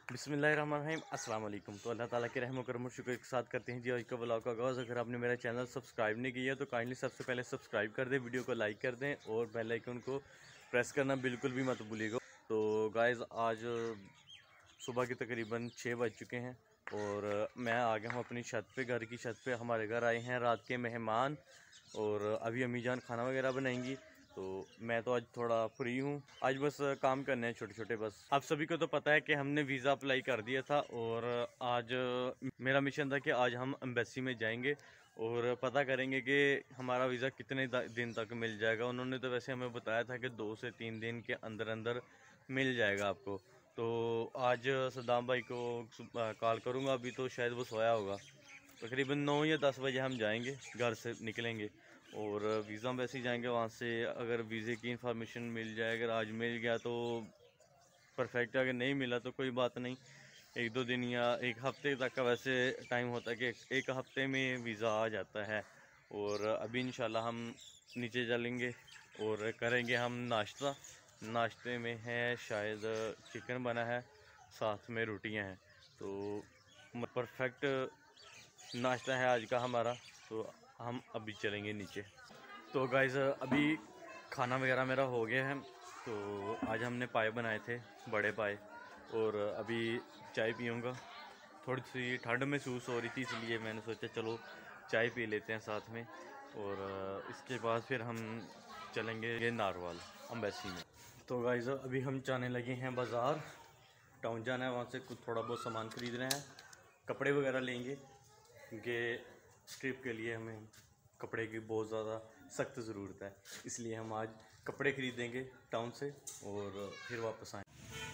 बिस्मिल्लाहिर्रहमानिर्रहीम अस्सलाम वालेकुम। तो अल्लाह ताला के रहम करम और शुक्र के साथ करते हैं जी आज का व्लॉग का आगाज़। अगर आपने मेरा चैनल सब्सक्राइब नहीं किया तो काइंडली सबसे पहले सब्सक्राइब कर दें, वीडियो को लाइक कर दें और बेल आइकन को प्रेस करना बिल्कुल भी मत भूलिएगा। तो गाइज़ आज सुबह के तकरीबन 6 बज चुके हैं और मैं आ गया हूँ अपनी छत पे, घर की छत पे। हमारे घर आए हैं रात के मेहमान और अभी अम्मी जान खाना वगैरह बनाएंगी। तो मैं तो आज थोड़ा फ्री हूँ, आज बस काम करने हैं छोटे छोटे। बस आप सभी को तो पता है कि हमने वीज़ा अप्लाई कर दिया था और आज मेरा मिशन था कि आज हम एम्बेसी में जाएंगे और पता करेंगे कि हमारा वीज़ा कितने दिन तक मिल जाएगा। उन्होंने तो वैसे हमें बताया था कि 2 से 3 दिन के अंदर अंदर मिल जाएगा आपको। तो आज सद्दाम भाई को कॉल करूँगा, अभी तो शायद वो सोया होगा। तकरीबन 9 या 10 बजे हम जाएंगे, घर से निकलेंगे और वीज़ा एम्बेसी जाएंगे। वहाँ से अगर वीज़े की इंफॉर्मेशन मिल जाए, अगर आज मिल गया तो परफेक्ट, अगर नहीं मिला तो कोई बात नहीं, 1-2 दिन या 1 हफ़्ते तक का वैसे टाइम होता है कि 1 हफ़्ते में वीज़ा आ जाता है। और अभी इंशाल्लाह हम नीचे चलेंगे और करेंगे हम नाश्ता। नाश्ते में है शायद चिकन बना है, साथ में रोटियां हैं। तो परफेक्ट नाश्ता है आज का हमारा। तो हम अभी चलेंगे नीचे। तो गाइज़ अभी खाना वगैरह मेरा हो गया है। तो आज हमने पाए बनाए थे, बड़े पाए, और अभी चाय पीऊँगा। थोड़ी सी ठंड महसूस हो रही थी इसलिए मैंने सोचा चलो चाय पी लेते हैं साथ में। और इसके बाद फिर हम चलेंगे नारवाल एम्बेसी में। तो गाइज़ अभी हम जाने लगे हैं बाज़ार, टाउन जाना है, वहाँ से कुछ थोड़ा बहुत सामान ख़रीदना है, कपड़े वगैरह लेंगे क्योंकि ट्रिप के लिए हमें कपड़े की बहुत ज़्यादा सख्त ज़रूरत है। इसलिए हम आज कपड़े ख़रीदेंगे टाउन से और फिर वापस आएँ।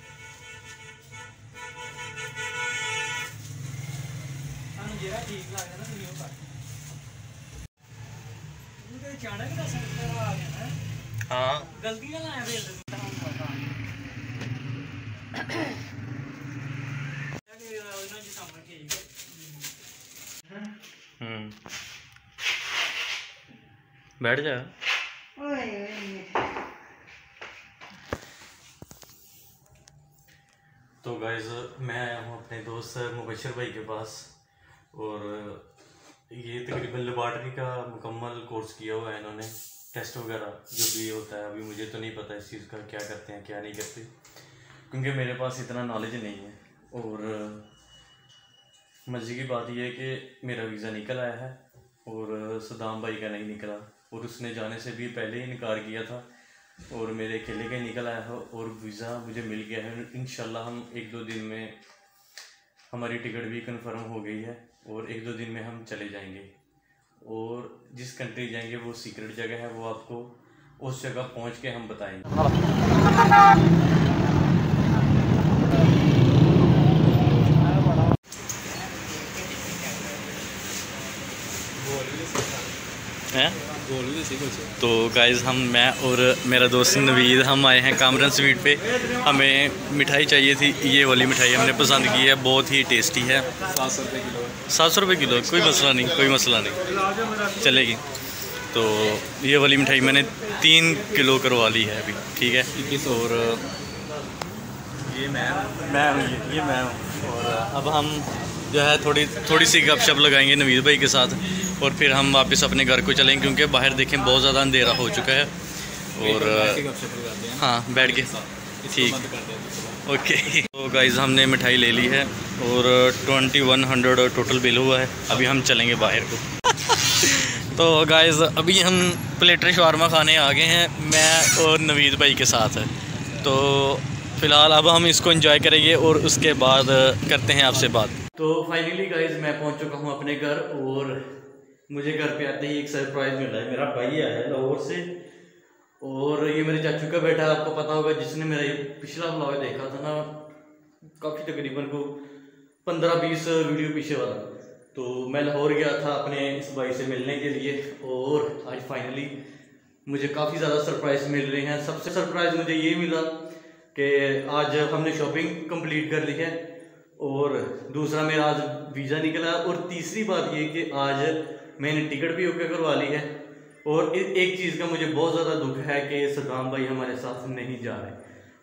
हाँ बैठ जा। तो गाइज़ मैं आया हूँ अपने दोस्त मुबशर भाई के पास और ये तकरीबन लेबॉर्ट्री का मुकम्मल कोर्स किया हुआ है इन्होंने, टेस्ट वगैरह जो भी होता है। अभी मुझे तो नहीं पता इस चीज़ का क्या करते हैं क्या नहीं करते, क्योंकि मेरे पास इतना नॉलेज नहीं है। और मज़े की बात यह है कि मेरा वीज़ा निकल आया है और सद्दाम भाई का नहीं निकला, और उसने जाने से भी पहले ही इनकार किया था और मेरे अकेले का ही निकल आया है और वीज़ा मुझे मिल गया है। इंशाल्लाह हम 1-2 दिन में, हमारी टिकट भी कंफर्म हो गई है और 1-2 दिन में हम चले जाएंगे। और जिस कंट्री जाएंगे वो सीक्रेट जगह है, वो आपको उस जगह पहुंच के हम बताएंगे। तो गाइज़ मैं और मेरा दोस्त नवीद हम आए हैं कामरन स्वीट पे। हमें मिठाई चाहिए थी, ये वाली मिठाई हमने पसंद की है, बहुत ही टेस्टी है। 700 रुपये किलो, कोई मसला नहीं, कोई मसला नहीं, चलेगी। तो ये वाली मिठाई मैंने 3 किलो करवा ली है अभी, ठीक है। और ये मैं हूँ और अब हम जो है थोड़ी सी गपशप लगाएंगे नवीद भाई के साथ और फिर हम वापस अपने घर को चलेंगे, क्योंकि बाहर देखें बहुत ज़्यादा अंधेरा हो चुका है। और हाँ बैठ के, ठीक, ओके। तो गाइज़ हमने मिठाई ले ली है और 2100 टोटल बिल हुआ है। अभी हम चलेंगे बाहर को। तो गाइज़ अभी हम प्लेटर शवारमा खाने आ गए हैं, मैं और नवीद भाई के साथ। तो फ़िलहाल अब हम इसको एंजॉय करेंगे और उसके बाद करते हैं आपसे बात। तो फाइनली गाइज़ मैं पहुंच चुका हूं अपने घर और मुझे घर पे आते ही एक सरप्राइज़ मिला है। मेरा भाई आया है लाहौर से और ये मेरे चाचू का बेटा, आपको पता होगा, जिसने मेरा ये पिछला व्लॉग देखा था ना, काफ़ी तकरीबन को 15-20 वीडियो पीछे वाला। तो मैं लाहौर गया था अपने इस भाई से मिलने के लिए और आज फाइनली मुझे काफ़ी ज़्यादा सरप्राइज़ मिल रहे हैं। सबसे सरप्राइज़ मुझे ये मिला कि आज हमने शॉपिंग कंप्लीट कर ली है और दूसरा मेरा आज वीज़ा निकला और तीसरी बात ये कि आज मैंने टिकट भी ओके करवा ली है। और एक चीज़ का मुझे बहुत ज़्यादा दुख है कि सद्दाम भाई हमारे साथ नहीं जा रहे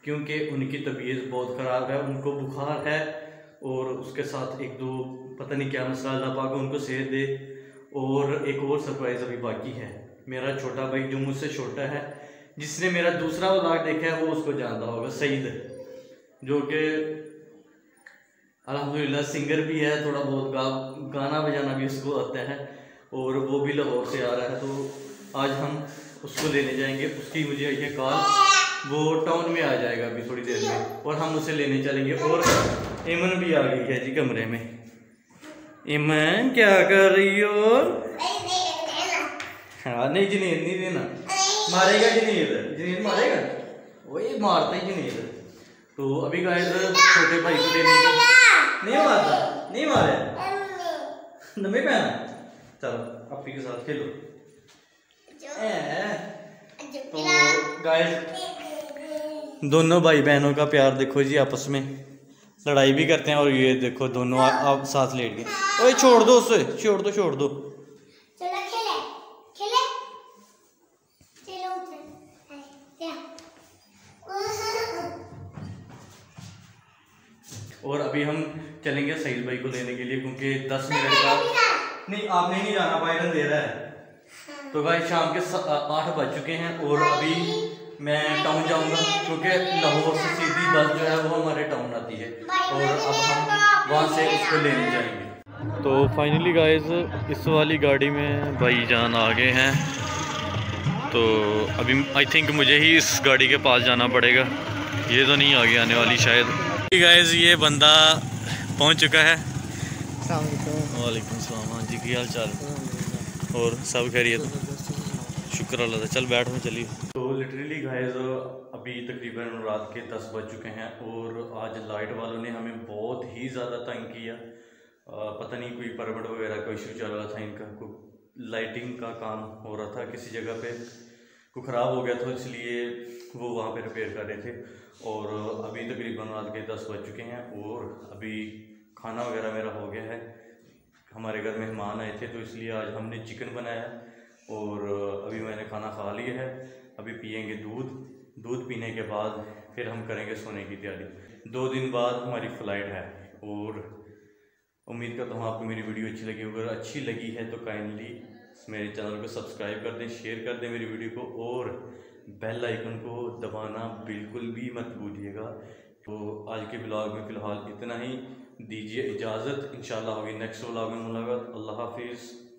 क्योंकि उनकी तबीयत बहुत ख़राब है, उनको बुखार है और उसके साथ एक दो पता नहीं क्या मसला, अल्लाह पाक उनको सेहत दे। और एक और सरप्राइज़ अभी बाकी है। मेरा छोटा भाई जो मुझसे छोटा है, जिसने मेरा दूसरा व्लॉग देखा है वो उसको जानता होगा, सईद, जो कि अल्हम्दुलिल्लाह सिंगर भी है, थोड़ा बहुत गाना बजाना भी उसको आता है और वो भी लाहौर से आ रहा है। तो आज हम उसको लेने जाएंगे, उसकी मुझे ये कॉल, वो टाउन में आ जाएगा अभी थोड़ी देर में और हम उसे लेने चलेंगे। और इमन भी आ गई है जी कमरे में। इमन क्या कर रही हो? हाँ नहीं जनीर नहीं देना, मारेगा जनीर, जनीर मारेगा, वही मारता ही जनीर। तो अभी गाइस छोटे भाई को लेने नहीं मारता, नहीं मारे नमी पहना, चलो अपी के साथ खेलो। तो गाइस दोनों भाई बहनों का प्यार देखो जी, आपस में लड़ाई भी करते हैं और ये देखो दोनों आप साथ लेट गए। ओए छोड़ दो उसे, छोड़ दो छोड़ दो। चलो खेले खेले चलो और अभी हम चलेंगे सईद भाई को लेने के लिए, क्योंकि 10 मिनट का नहीं, आपने नहीं जाना, बाइडन दे रहा है। तो भाई शाम के 8 बज चुके हैं और अभी मैं टाउन जाऊंगा, क्योंकि लाहौर से सीधी बस जो है वो हमारे टाउन आती है और अब हम वहाँ से उसको लेने जाएंगे। तो फाइनली गाइस इस वाली गाड़ी में भाईजान आ गए हैं। तो अभी आई थिंक मुझे ही इस गाड़ी के पास जाना पड़ेगा, ये तो नहीं आगे आने वाली शायद। गाइस ये बंदा पहुंच चुका है। वालेकुम सलाम। हाँ जी, क्या हाल चाल? और सब खैरियत? शुक्र अल्लाह का। चल बैठ में चलिए। तो लिटरली गाइस अभी तकरीबन रात के 10 बज चुके हैं और आज लाइट वालों ने हमें बहुत ही ज़्यादा तंग किया। पता नहीं कोई परमिट वगैरह का इशू चल रहा था, इनका कोई लाइटिंग का काम हो रहा था किसी जगह पे, को ख़राब हो गया था, इसलिए वो वहाँ पे रिपेयर कर रहे थे। और अभी तकरीबन रात के 10 बज चुके हैं और अभी खाना वगैरह मेरा हो गया है। हमारे घर मेहमान आए थे तो इसलिए आज हमने चिकन बनाया और अभी मैंने खाना खा लिया है। अभी पियेंगे दूध, दूध पीने के बाद फिर हम करेंगे सोने की तैयारी। 2 दिन बाद हमारी फ़्लाइट है और उम्मीद करता हूँ आपको मेरी वीडियो अच्छी लगी। अगर अच्छी लगी है तो काइंडली मेरे चैनल को सब्सक्राइब कर दें, शेयर कर दें मेरी वीडियो को और बेल आइकन को दबाना बिल्कुल भी मत भूलिएगा। तो आज के ब्लॉग में फ़िलहाल इतना ही, दीजिए इजाज़त। इंशाल्लाह होगी नेक्स्ट ब्लॉग में मुलाकात। अल्लाह हाफिज़।